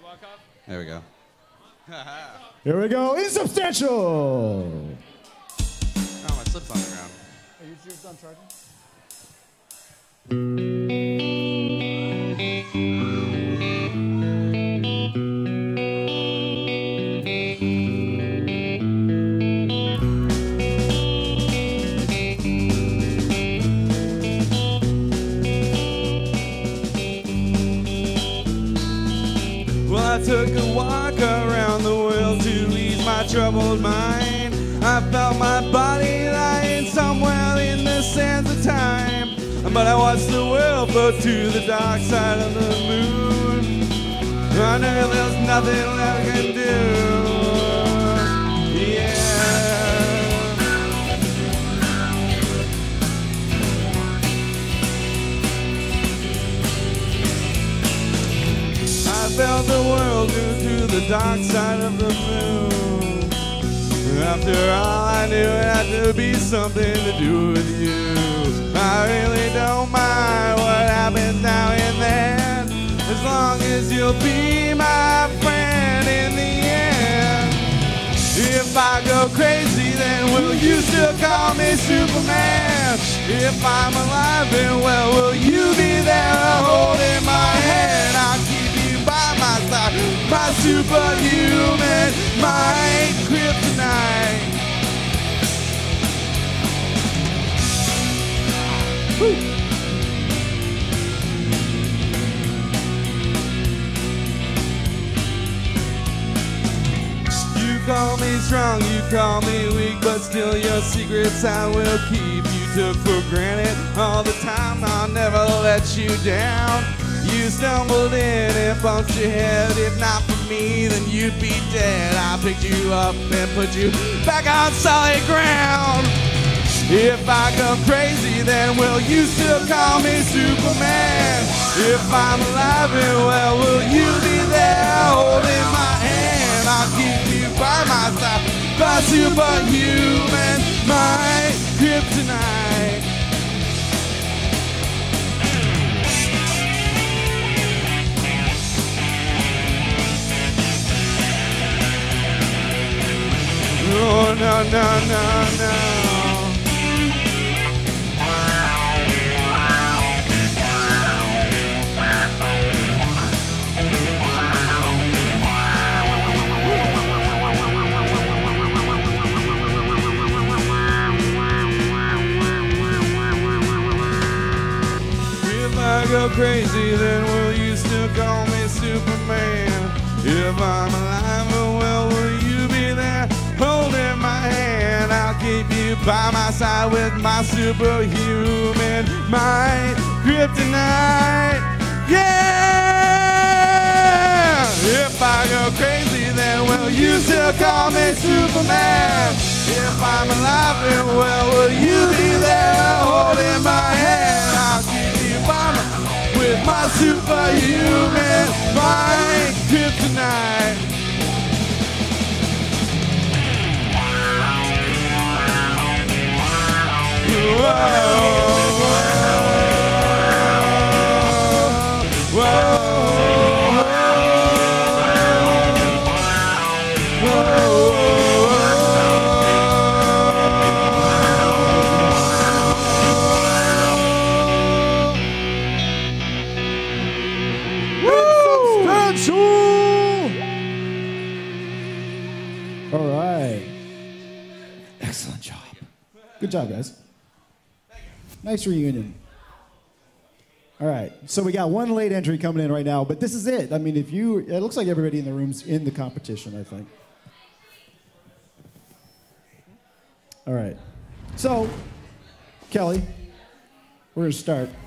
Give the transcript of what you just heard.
There we go. Here we go. Insubstantial. Oh, my slip's on the ground. Are you sure it's on charging? Well, I took a walk around the world to ease my troubled mind. I felt my body lying somewhere in the sands of time. But I watched the world float to the dark side of the moon. I knew there was nothing left I could do. I felt the world move to the dark side of the moon. After all, I knew it had to be something to do with you. I really don't mind what happens now and then, as long as you'll be my friend in the end. If I go crazy, then will you still call me Superman? If I'm alive and well, will you be there holding my hand? I'll keep you by my side, my superhuman, my kryptonite. Woo. You call me strong, you call me weak, but still your secrets I will keep. You took for granted all the time, I'll never let you down. You stumbled in and bumped your head. If not for me, then you'd be dead. I picked you up and put you back on solid ground. If I go crazy, then will you still call me Superman? If I'm alive and well, will you be there holding my hand? I'll keep you by my side, my superhuman, my kryptonite. Oh, no, no, no, no. If I go crazy, then will you still call me Superman? If I'm alive, well, will you be there holding my hand? I'll keep you by my side with my superhuman, my kryptonite. Yeah! If I go crazy, then will you still call me Superman? If I'm alive and well, will you be there holding my hand? I'll keep you by my with my superhuman, my kryptonite. Whoa, whoa, whoa, All right. Excellent job. Good job, guys. Nice reunion. All right, so we got one late entry coming in right now, but this is it. I mean, it looks like everybody in the room's in the competition, I think. All right, so, Kelly, we're gonna start.